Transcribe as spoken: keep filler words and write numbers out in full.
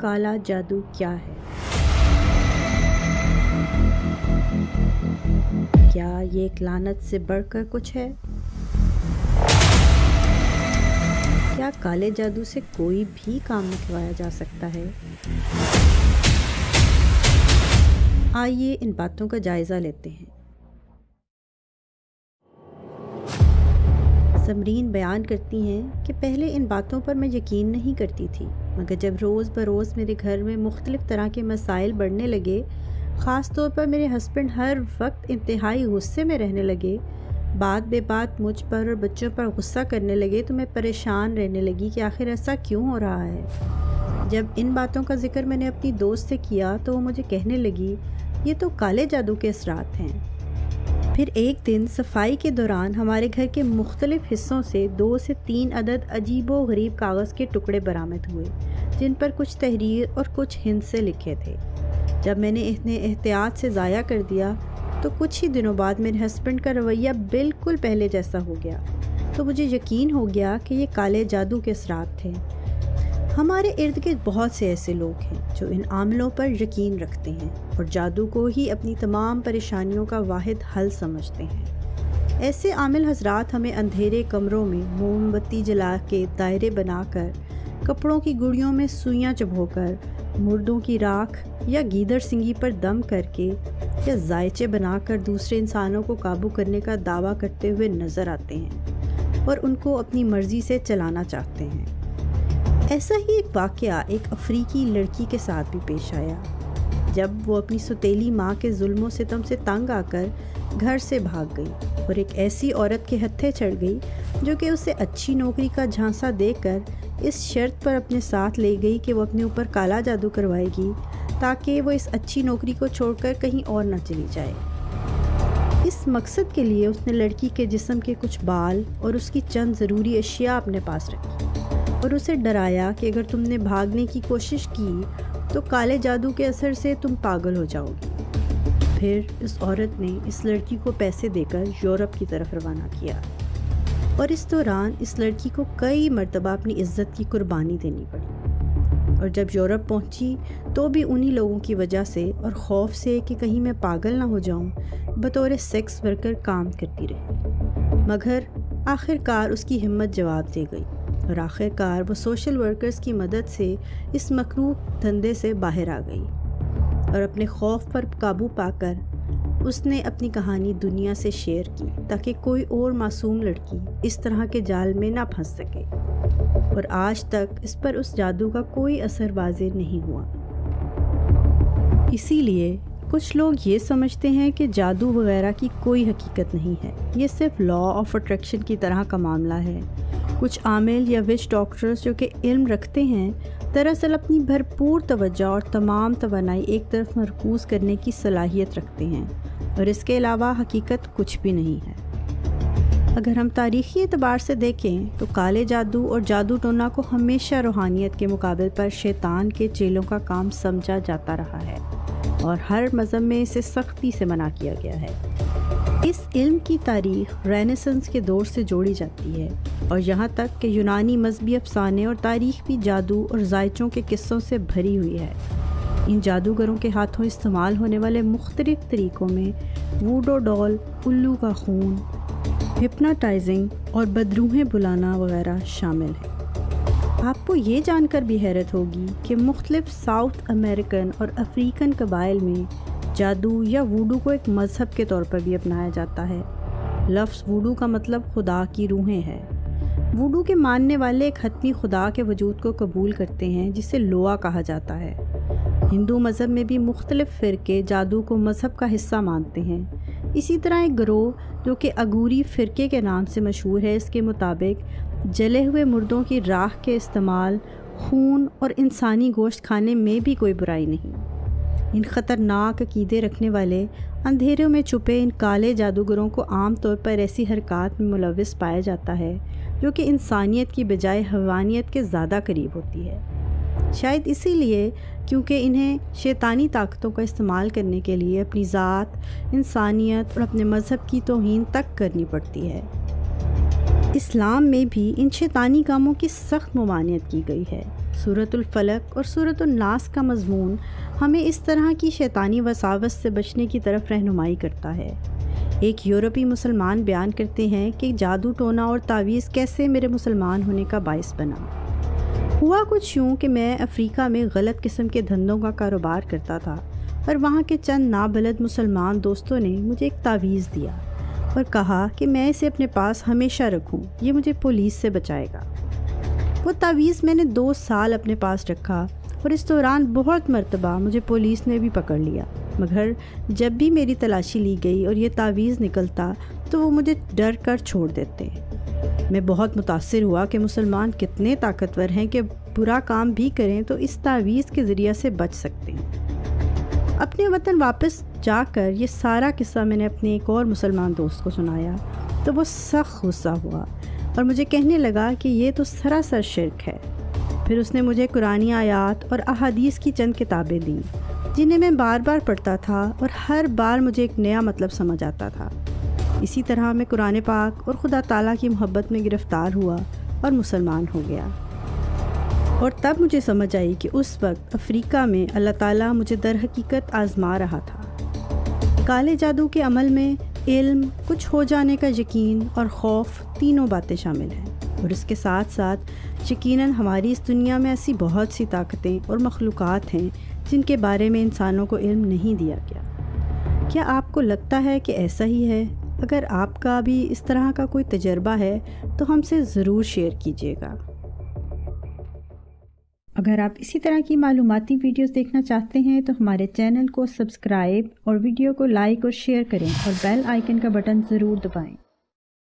کالا جادو کیا ہے؟ کیا یہ ایک لعنت سے بڑھ کر کچھ ہے؟ کیا کالے جادو سے کوئی بھی کام نکلوایا جا سکتا ہے؟ آئیے ان باتوں کا جائزہ لیتے ہیں۔ سمرین بیان کرتی ہیں کہ پہلے ان باتوں پر میں یقین نہیں کرتی تھی، مگر جب روز بروز میرے گھر میں مختلف طرح کے مسائل بڑھنے لگے، خاص طور پر میرے ہسبینڈ ہر وقت انتہائی غصے میں رہنے لگے، بات بے بات مجھ پر اور بچوں پر غصہ کرنے لگے، تو میں پریشان رہنے لگی کہ آخر ایسا کیوں ہو رہا ہے۔ جب ان باتوں کا ذکر میں نے اپنی دوست سے کیا تو وہ مجھے کہنے لگی یہ تو کالے جادو کے اثرات ہیں۔ پھر ایک دن صفائی کے دوران ہمارے گھر کے مختلف حصوں سے دو سے تین عدد عجیب و غریب کاغذ کے ٹکڑے برآمد ہوئے، جن پر کچھ تحریر اور کچھ ہند سے لکھے تھے۔ جب میں نے انہیں احتیاط سے ضائع کر دیا تو کچھ ہی دنوں بعد میرے ہسبینڈ کا رویہ بالکل پہلے جیسا ہو گیا، تو مجھے یقین ہو گیا کہ یہ کالے جادو کے اثرات تھے۔ ہمارے ارد گرد بہت سے ایسے لوگ ہیں جو ان عاملوں پر یقین رکھتے ہیں اور جادو کو ہی اپنی تمام پریشانیوں کا واحد حل سمجھتے ہیں۔ ایسے عامل حضرات ہمیں اندھیرے کمروں میں موم بتی جلا کے دائرے بنا کر، کپڑوں کی گڑیوں میں سوئیاں چبھو کر، مردوں کی راکھ یا گیدڑ سنگی پر دم کر کے یا ذائچے بنا کر دوسرے انسانوں کو قابو کرنے کا دعویٰ کرتے ہوئے نظر آتے ہیں اور ان کو اپنی مرضی سے چلانا چاہتے ہیں۔ ایسا ہی ایک واقعہ ایک افریقی لڑکی کے ساتھ بھی پیش آیا، جب وہ اپنی سوتیلی ماں کے ظلم و ستم سے تنگ آ کر گھر سے بھاگ گئی اور ایک ایسی عورت کے ہتھے چڑھ گئی جو کہ اسے اچھی نوکری کا جھانسا دے کر اس شرط پر اپنے ساتھ لے گئی کہ وہ اپنے اوپر کالا جادو کروائے گی تاکہ وہ اس اچھی نوکری کو چھوڑ کر کہیں اور نہ چلی جائے۔ اس مقصد کے لیے اس نے لڑکی کے جسم کے کچھ بال اور اس کی چند ضروری اشیاء اپنے پاس رکھی اور اسے ڈرایا کہ اگر تم نے بھاگنے کی کوشش کی تو کالے جادو کے اثر سے تم پاگل ہو جاؤ گی۔ پھر اس عورت نے اس لڑکی کو پیسے دے کر یورپ کی طرف روانہ کیا اور اس دوران اس لڑکی کو کئی مرتبہ اپنی عزت کی قربانی دینی پڑی، اور جب یورپ پہنچی تو بھی انہی لوگوں کی وجہ سے اور خوف سے کہ کہیں میں پاگل نہ ہو جاؤں بطور سیکس ورکر کام کرتی رہی، مگر آخر کار اس کی ہمت جواب دے گئی اور آخر کار وہ سوشل ورکرز کی مدد سے اس مکروہ دھندے سے باہر آ گئی اور اپنے خوف پر قابو پا کر اس نے اپنی کہانی دنیا سے شیئر کی تاکہ کوئی اور معصوم لڑکی اس طرح کے جال میں نہ پھنس سکے، اور آج تک اس پر اس جادو کا کوئی اثر واضح نہیں ہوا۔ اسی لیے کچھ لوگ یہ سمجھتے ہیں کہ جادو وغیرہ کی کوئی حقیقت نہیں ہے، یہ صرف لا آف اٹریکشن کی طرح کا معاملہ ہے۔ کچھ عامل یا وچ ڈاکٹرز جو کہ علم رکھتے ہیں، دراصل اپنی بھرپور توجہ اور تمام توانائی ایک طرف مرکوز کرنے کی صلاحیت رکھتے ہیں، اور اس کے علاوہ حقیقت کچھ بھی نہیں ہے۔ اگر ہم تاریخی اعتبار سے دیکھیں تو کالے جادو اور جادو ٹونا کو ہمیشہ روحانیت کے مقابل پر شیطان کے چیلوں کا کام سمجھا جاتا رہا ہے، اور ہر مذہب میں اسے سختی سے منع کیا گیا ہے۔ اس علم کی تاریخ رینیسنس کے دور سے جوڑی جاتی ہے، اور یہاں تک کہ یونانی مذہبی افسانے اور تاریخ بھی جادو اور ذائچوں کے قصوں سے بھری ہوئی ہے۔ ان جادوگروں کے ہاتھوں استعمال ہونے والے مختلف طریقوں میں ووڈو ڈال، الو کا خون، ہپناٹائزنگ اور بدروحیں بلانا وغیرہ شامل ہیں۔ آپ کو یہ جان کر بھی حیرت ہوگی کہ مختلف ساؤتھ امریکن اور افریقن قبائل میں جادو یا ووڈو کو ایک مذہب کے طور پر بھی اپنایا جاتا ہے۔ لفظ ووڈو کا مطلب خدا کی روحیں ہے۔ ووڈو کے ماننے والے ایک حتمی خدا کے وجود کو قبول کرتے ہیں جسے لوا کہا جاتا ہے۔ ہندو مذہب میں بھی مختلف فرقے جادو کو مذہب کا حصہ مانتے ہیں۔ اسی طرح ایک گروہ جو کہ اگوری فرقے کے نام سے مشہور ہے، اس کے مطابق جلے ہوئے مردوں کی راکھ کے استعمال، خون اور انسانی گوشت کھانے میں بھی کوئی برائی نہیں۔ ان خطرناک عقیدے رکھنے والے اندھیروں میں چھپے ان کالے جادوگروں کو عام طور پر ایسی حرکات میں ملوث پایا جاتا ہے جو کہ انسانیت کی بجائے حیوانیت کے زیادہ قریب ہوتی ہے۔ شاید اسی لیے کیونکہ انہیں شیطانی طاقتوں کا استعمال کرنے کے لیے اپنی ذات، انسانیت اور اپنے مذہب کی توہین تک کرنی پڑتی ہے۔ اسلام میں بھی ان شیطانی کاموں کی سخت ممانعت کی گئی ہے۔ سورۃ الفلق اور سورۃ الناس کا مضمون ہمیں اس طرح کی شیطانی وساوس سے بچنے کی طرف رہنمائی کرتا ہے۔ ایک یورپی مسلمان بیان کرتے ہیں کہ جادو ٹونا اور تعویذ کیسے میرے مسلمان ہونے کا باعث بنا۔ ہوا کچھ یوں کہ میں افریقہ میں غلط قسم کے دھندوں کا کاروبار کرتا تھا اور وہاں کے چند نابلد مسلمان دوستوں نے مجھے ایک تعویذ دیا اور کہا کہ میں اسے اپنے پاس ہمیشہ رکھوں، یہ مجھے پولیس سے بچائے گا۔ وہ تعویذ میں نے دو سال اپنے پاس رکھا اور اس دوران بہت مرتبہ مجھے پولیس نے بھی پکڑ لیا، مگر جب بھی میری تلاشی لی گئی اور یہ تعویذ نکلتا تو وہ مجھے ڈر کر چھوڑ دیتے۔ میں بہت متاثر ہوا کہ مسلمان کتنے طاقتور ہیں کہ برا کام بھی کریں تو اس تعویذ کے ذریعے سے بچ سکتے ہیں۔ اپنے وطن واپس جا کر یہ سارا قصہ میں نے اپنے ایک اور مسلمان دوست کو سنایا تو وہ سخت غصہ ہوا اور مجھے کہنے لگا کہ یہ تو سراسر شرک ہے۔ پھر اس نے مجھے قرآنی آیات اور احادیث کی چند کتابیں دیں جنہیں میں بار بار پڑھتا تھا اور ہر بار مجھے ایک نیا مطلب سمجھ آتا تھا۔ اسی طرح میں قرآن پاک اور خدا تعالیٰ کی محبت میں گرفتار ہوا اور مسلمان ہو گیا۔ اور تب مجھے سمجھ آئی کہ اس وقت افریقہ میں اللہ تعالیٰ مجھے در حقیقت آزما رہا تھا۔ کالے جادو کے عمل میں علم، کچھ ہو جانے کا یقین اور خوف تینوں باتیں شامل ہیں، اور اس کے ساتھ ساتھ یقیناً ہماری اس دنیا میں ایسی بہت سی طاقتیں اور مخلوقات ہیں جن کے بارے میں انسانوں کو علم نہیں دیا گیا۔ کیا آپ کو لگتا ہے کہ ایسا ہی ہے؟ اگر آپ کا بھی اس طرح کا کوئی تجربہ ہے تو ہم سے ضرور شیئر کیجیے گا۔ اگر آپ اسی طرح کی معلوماتی ویڈیوز دیکھنا چاہتے ہیں تو ہمارے چینل کو سبسکرائب اور ویڈیو کو لائک اور شیئر کریں اور بیل آئیکن کا بٹن ضرور دبائیں۔